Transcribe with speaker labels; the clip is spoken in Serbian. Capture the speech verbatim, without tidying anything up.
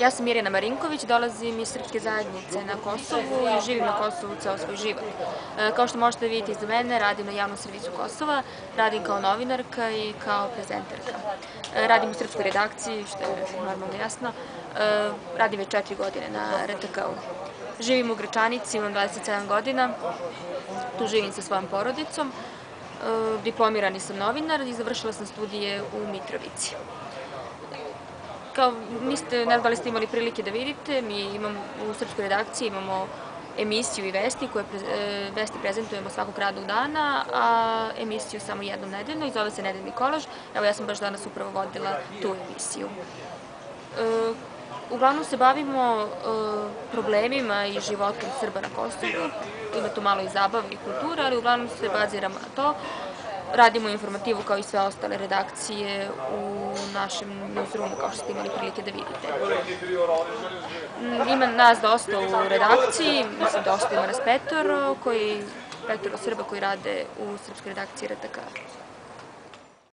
Speaker 1: Ja sam Mirjana Marinković, dolazim iz Srpske zajednice na Kosovu i živim na Kosovu ceo svoj život. Kao što možete vidjeti iza mene, radim na javnom servisu Kosova, radim kao novinarka i kao prezenterka. Radim u srpskoj redakciji, što je normalno jasno. Radim već četiri godine na R T K-u. Živim u Gračanici, imam dvadeset sedam godina, tu živim sa svojom porodicom. Diplomirani sam novinar i završila sam studije u Mitrovici. Kao, niste, ne znam da li ste imali prilike da vidite, mi imamo u srpskoj redakciji imamo emisiju i vesti koje vesti prezentujemo svakog radnog dana, a emisiju samo jednom nedeljno i zove se Nedeljni kolaž. Evo, ja sam baš danas upravo vodila tu emisiju. Uglavnom se bavimo problemima i životom Srba na Kosovu, ima tu malo i zabave i kulture, ali uglavnom se baziramo na to. Radimo informativu kao i sve ostale redakcije u našem newsroomu, kao što ste imali prilike da vidite. Ima nas dosta u redakciji, mislim dosta ima nas petoro, petoro Srba koji rade u srpskoj redakciji R T K.